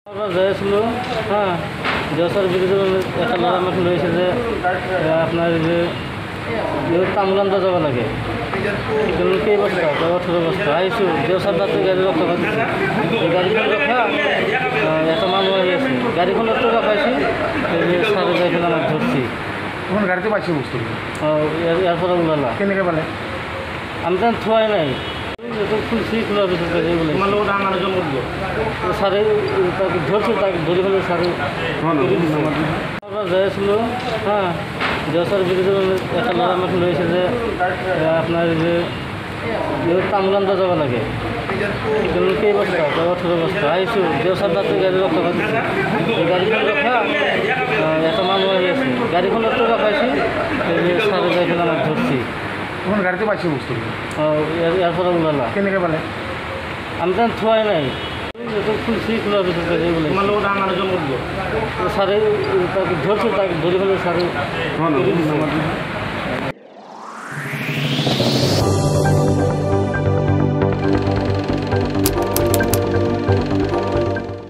আমরা যাইছিলো হ্যাঁ দেওসার বিরুদ্ধে একটা মেরামত রয়েছে যে আপনার যে তামলান্দা যাওয়া লাগে কে বস্তা 18 বস্তা আইসু দেওসার দাঁতে গাড়ি রক্ষা করতেছি গাড়িখন রক্ষা একটা মানুষ গেছে গাড়িখন রক্ষা পাইছি সারে যাইখানে আমার ধরছি তখন গাড়িতে পাইছি বুঝতে এরপরে উড়ালা কেনেকে বলে আমি তো থোয়াই নাই খুলছি খোলা ভিতর থেকে বলে সারে তাকে ধরছে তাকে ধরে ফেলে সারে আমরা যাইছিলো হ্যাঁ দেওসার বিরুদ্ধে একটা মেরামত রয়েছে যে আপনার যে তামলান্দা যাওয়া লাগে কে বস্তা 18 বস্তা আইসু দেওসার দাঁতে গাড়ি রক্ষা করতেছি গাড়িখন রক্ষা একটা মানুষ গেছে গাড়িখন রক্ষা পাইছি সারে যাইখানে আমার ধরছি তখন গাড়িতে পাইছি বুঝতে এরপরে উড়ালা কেনেকে বলে আমি তো থোয়াই নাই খুলছি খোলা ভিতর থেকে বলে সারে তাকে ধরছে তাকে ধরে ফেলে সারে